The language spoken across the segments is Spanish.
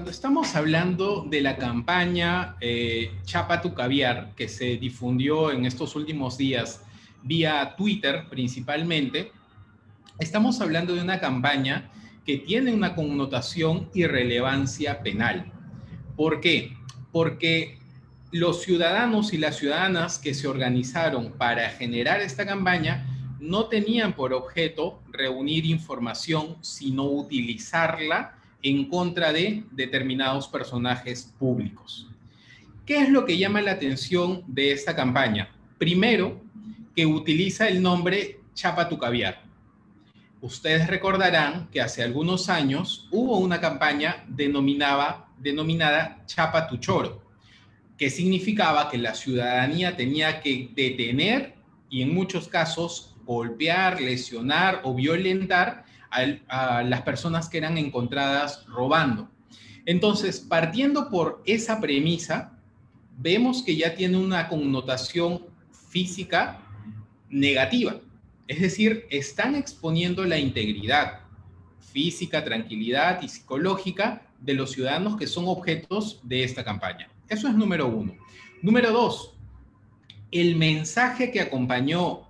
Cuando estamos hablando de la campaña Chapa tu caviar, que se difundió en estos últimos días vía Twitter principalmente, estamos hablando de una campaña que tiene una connotación y relevancia penal. ¿Por qué? Porque los ciudadanos y las ciudadanas que se organizaron para generar esta campaña no tenían por objeto reunir información, sino utilizarla en contra de determinados personajes públicos. ¿Qué es lo que llama la atención de esta campaña? Primero, que utiliza el nombre Chapa tu caviar. Ustedes recordarán que hace algunos años hubo una campaña denominada Chapa tu choro, que significaba que la ciudadanía tenía que detener y en muchos casos golpear, lesionar o violentar a las personas que eran encontradas robando. Entonces, partiendo por esa premisa, vemos que ya tiene una connotación física negativa. Es decir, están exponiendo la integridad física, tranquilidad y psicológica de los ciudadanos que son objetos de esta campaña. Eso es número uno. Número dos, el mensaje que acompañó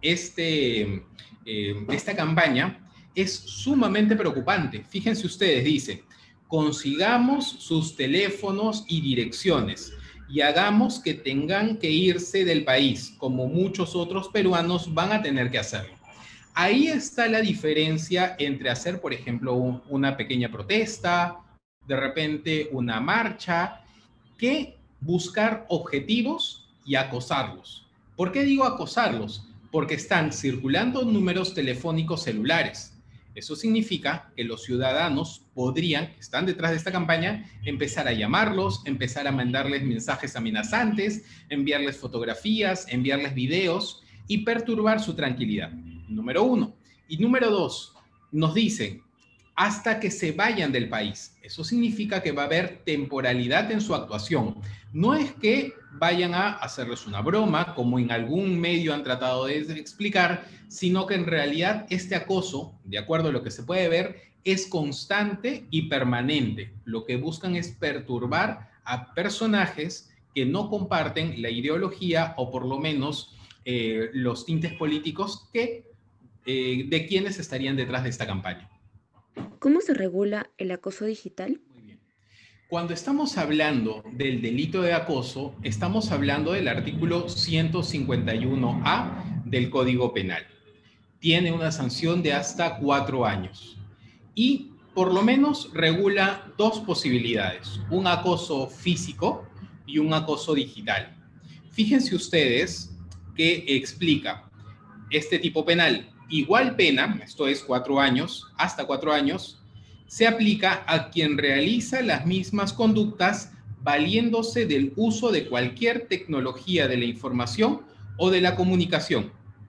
esta campaña es sumamente preocupante. Fíjense ustedes, dice, consigamos sus teléfonos y direcciones y hagamos que tengan que irse del país, como muchos otros peruanos van a tener que hacerlo. Ahí está la diferencia entre hacer, por ejemplo, una pequeña protesta, de repente una marcha, que buscar objetivos y acosarlos. ¿Por qué digo acosarlos? Porque están circulando números telefónicos celulares. Eso significa que los ciudadanos podrían, que están detrás de esta campaña, empezar a llamarlos, empezar a mandarles mensajes amenazantes, enviarles fotografías, enviarles videos y perturbar su tranquilidad. Número uno. Y número dos, nos dicen, hasta que se vayan del país. Eso significa que va a haber temporalidad en su actuación. No es que vayan a hacerles una broma, como en algún medio han tratado de explicar, sino que en realidad este acoso, de acuerdo a lo que se puede ver, es constante y permanente. Lo que buscan es perturbar a personajes que no comparten la ideología o por lo menos los tintes políticos de quienes estarían detrás de esta campaña. ¿Cómo se regula el acoso digital? Muy bien. Cuando estamos hablando del delito de acoso, estamos hablando del artículo 151A del Código Penal. Tiene una sanción de hasta 4 años y por lo menos regula dos posibilidades, un acoso físico y un acoso digital. Fíjense ustedes que explica este tipo penal. Igual pena, esto es 4 años, hasta 4 años, se aplica a quien realiza las mismas conductas valiéndose del uso de cualquier tecnología de la información o de la comunicación.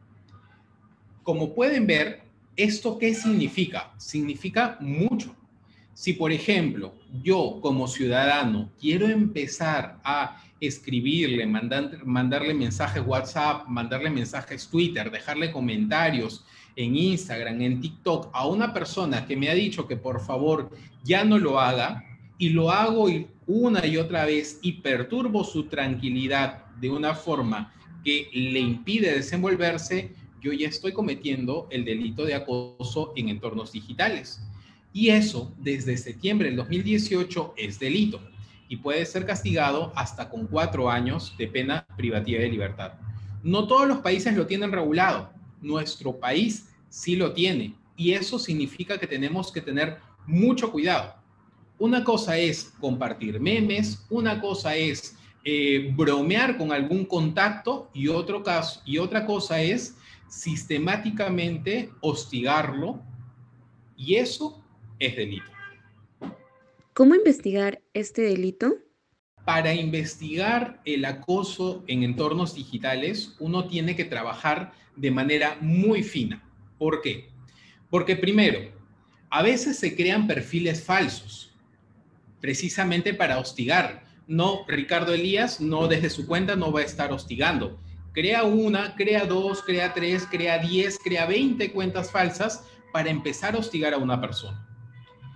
Como pueden ver, ¿esto qué significa? Significa mucho. Si, por ejemplo, yo como ciudadano quiero empezar a escribirle, mandarle mensajes WhatsApp, mandarle mensajes Twitter, dejarle comentarios en Instagram, en TikTok a una persona que me ha dicho que por favor ya no lo haga y lo hago una y otra vez y perturbo su tranquilidad de una forma que le impide desenvolverse, yo ya estoy cometiendo el delito de acoso en entornos digitales. Y eso, desde septiembre del 2018, es delito y puede ser castigado hasta con 4 años de pena privativa de libertad. No todos los países lo tienen regulado. Nuestro país sí lo tiene y eso significa que tenemos que tener mucho cuidado. Una cosa es compartir memes, una cosa es bromear con algún contacto y otra cosa es sistemáticamente hostigarlo y eso es delito. ¿Cómo investigar este delito? Para investigar el acoso en entornos digitales, uno tiene que trabajar de manera muy fina. ¿Por qué? Porque primero, a veces se crean perfiles falsos, precisamente para hostigar. No, Ricardo Elías, no desde su cuenta no va a estar hostigando. Crea una, crea dos, crea tres, crea 10, crea 20 cuentas falsas para empezar a hostigar a una persona.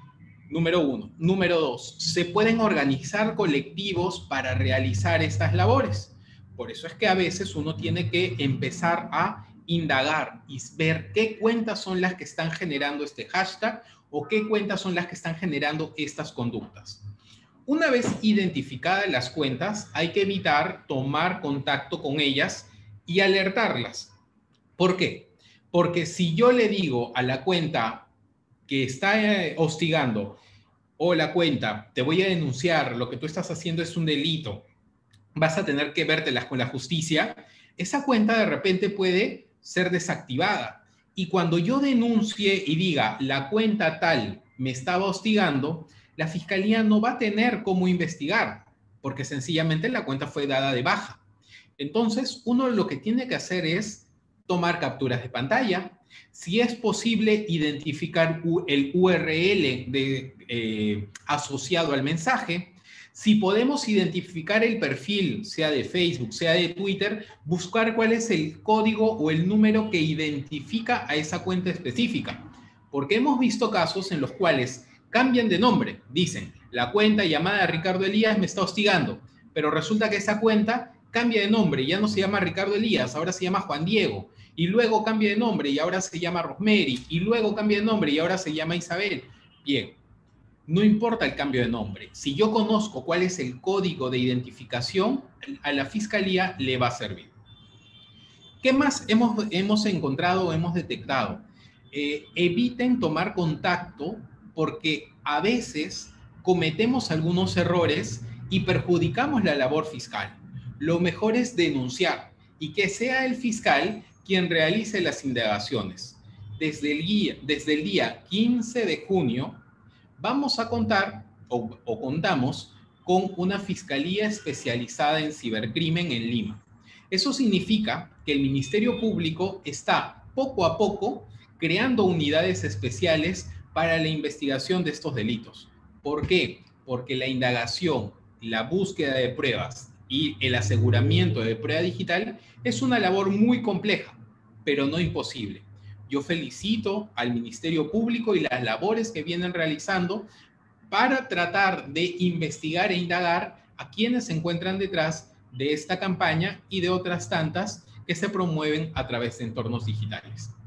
Número uno. Número dos, se pueden organizar colectivos para realizar estas labores. Por eso es que a veces uno tiene que empezar a indagar y ver qué cuentas son las que están generando este hashtag o qué cuentas son las que están generando estas conductas. Una vez identificadas las cuentas, hay que evitar tomar contacto con ellas y alertarlas. ¿Por qué? Porque si yo le digo a la cuenta que está hostigando, o la cuenta, te voy a denunciar, lo que tú estás haciendo es un delito, vas a tener que vértelas con la justicia, esa cuenta de repente puede ser desactivada. Y cuando yo denuncie y diga, la cuenta tal me estaba hostigando, la fiscalía no va a tener cómo investigar, porque sencillamente la cuenta fue dada de baja. Entonces, uno lo que tiene que hacer es tomar capturas de pantalla. Si es posible, identificar el URL asociado al mensaje. Si podemos identificar el perfil, sea de Facebook, sea de Twitter, buscar cuál es el código o el número que identifica a esa cuenta específica. Porque hemos visto casos en los cuales cambian de nombre. Dicen, la cuenta llamada Ricardo Elías me está hostigando, pero resulta que esa cuenta cambia de nombre, ya no se llama Ricardo Elías, ahora se llama Juan Diego, y luego cambia de nombre y ahora se llama Rosemary, y luego cambia de nombre y ahora se llama Isabel. Bien, no importa el cambio de nombre. Si yo conozco cuál es el código de identificación, a la fiscalía le va a servir. ¿Qué más hemos encontrado o hemos detectado? Eviten tomar contacto porque a veces cometemos algunos errores y perjudicamos la labor fiscal. Lo mejor es denunciar y que sea el fiscal quien realice las indagaciones. Desde el día 15 de junio vamos a contar o contamos con una fiscalía especializada en cibercrimen en Lima. Eso significa que el Ministerio Público está poco a poco creando unidades especiales para la investigación de estos delitos. ¿Por qué? Porque la indagación, la búsqueda de pruebas y el aseguramiento de prueba digital es una labor muy compleja, pero no imposible. Yo felicito al Ministerio Público y las labores que vienen realizando para tratar de investigar e indagar a quienes se encuentran detrás de esta campaña y de otras tantas que se promueven a través de entornos digitales.